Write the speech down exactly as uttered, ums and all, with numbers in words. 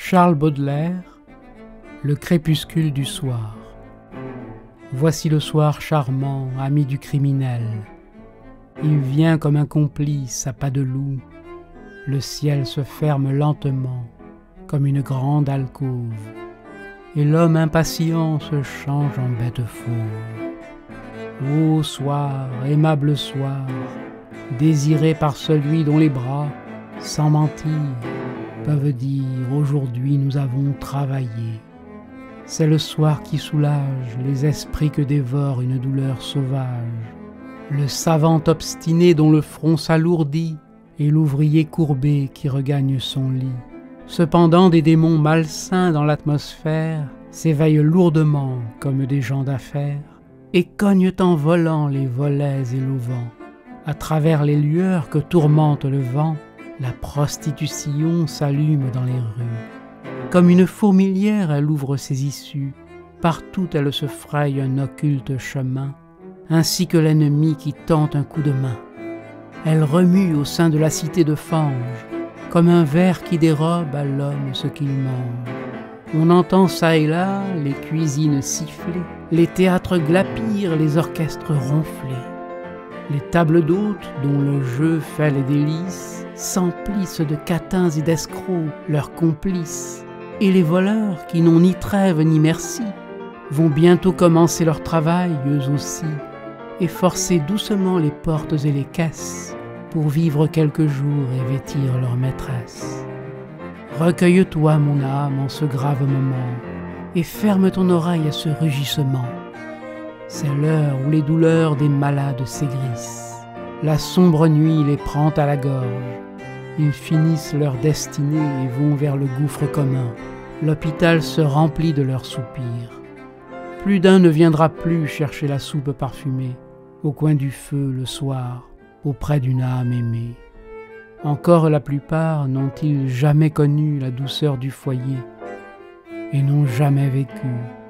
Charles Baudelaire, Le crépuscule du soir. Voici le soir charmant, ami du criminel. Il vient comme un complice à pas de loup. Le ciel se ferme lentement, comme une grande alcôve, et l'homme impatient se change en bête fauve. Ô soir, aimable soir, désiré par celui dont les bras, sans mentir, peuvent dire aujourd'hui nous avons travaillé. C'est le soir qui soulage les esprits que dévore une douleur sauvage, le savant obstiné dont le front s'alourdit et l'ouvrier courbé qui regagne son lit. Cependant des démons malsains dans l'atmosphère s'éveillent lourdement comme des gens d'affaires et cognent en volant les volets et l'auvent. À travers les lueurs que tourmente le vent, la prostitution s'allume dans les rues. Comme une fourmilière, elle ouvre ses issues. Partout elle se fraye un occulte chemin, ainsi que l'ennemi qui tente un coup de main. Elle remue au sein de la cité de fange, comme un ver qui dérobe à l'homme ce qu'il mange. On entend çà et là les cuisines siffler, les théâtres glapir, les orchestres ronfler. Les tables d'hôtes, dont le jeu fait les délices, s'emplissent de catins et d'escrocs, leurs complices. Et les voleurs, qui n'ont ni trêve ni merci, vont bientôt commencer leur travail, eux aussi, et forcer doucement les portes et les caisses pour vivre quelques jours et vêtir leur maîtresse. Recueille-toi, mon âme, en ce grave moment, et ferme ton oreille à ce rugissement. C'est l'heure où les douleurs des malades s'aigrissent. La sombre nuit les prend à la gorge. Ils finissent leur destinée et vont vers le gouffre commun. L'hôpital se remplit de leurs soupirs. Plus d'un ne viendra plus chercher la soupe parfumée au coin du feu le soir, auprès d'une âme aimée. Encore la plupart n'ont-ils jamais connu la douceur du foyer et n'ont jamais vécu